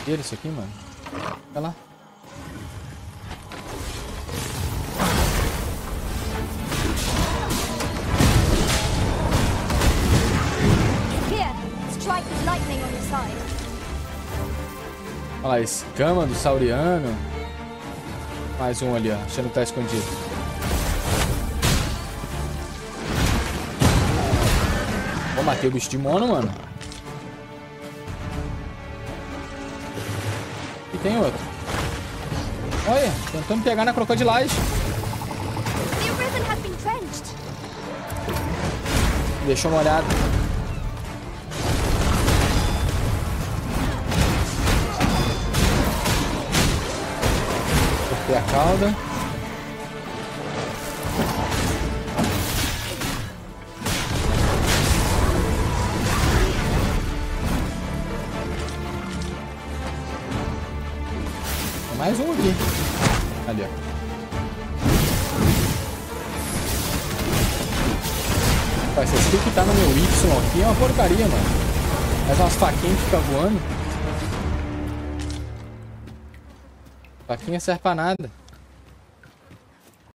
Isso aqui, mano. Vai lá. Olha lá, escama do sauriano. Mais um ali, ó. Achando que tá escondido. Vou bater o bicho de mono, mano. E tem outro. Olha, tentando pegar na crocodilagem. Deixa uma olhada. Cortei a cauda. Tem mais um aqui. Ali, ó. Esse aqui que tá no meu Y aqui é uma porcaria, mano. Faz umas faquinhas que ficam voando. Faquinha serve pra nada.